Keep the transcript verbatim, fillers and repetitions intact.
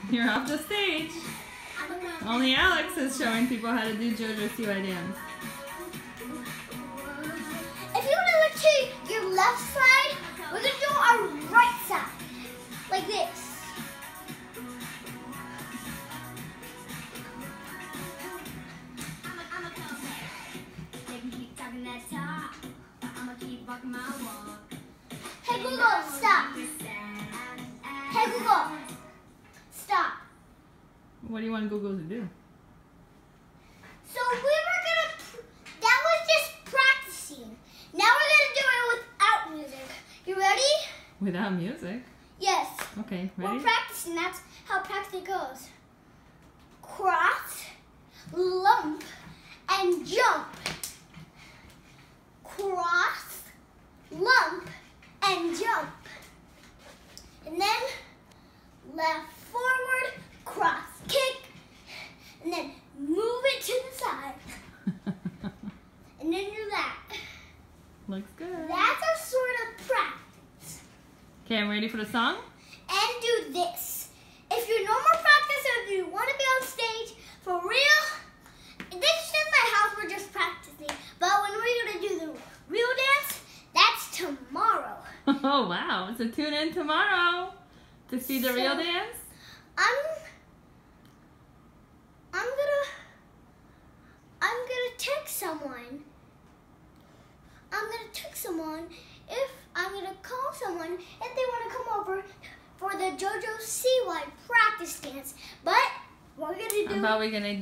You're off the stage. Only Alex is showing people how to do Jojo C Y dance. If you want to look to your left side, we're going to do our right side. Like this. Hey Google, stop. Hey Google, stop. What do you want Google to do? So we were gonna, that was just practicing. Now we're gonna do it without music. You ready? Without music? Yes. Okay, ready? We're practicing, that's how practice goes. Cross, lump, and jump. Cross, lump, and jump. And then left forward, cross, kick, and then move it to the side. And then do that. Looks good. That's a sort of practice. Okay, I'm ready for the song? And do this. If you're no more practice or if you want to be on stage for real, this is just my house, we're just practicing. But when we're going to do the real dance, that's tomorrow. Oh, wow. So tune in tomorrow to see the So, real dance? I'm, I'm gonna, I'm gonna text someone. I'm gonna text someone if I'm gonna call someone if they want to come over for the Jojo C Y practice dance. But we're gonna do. How about we gonna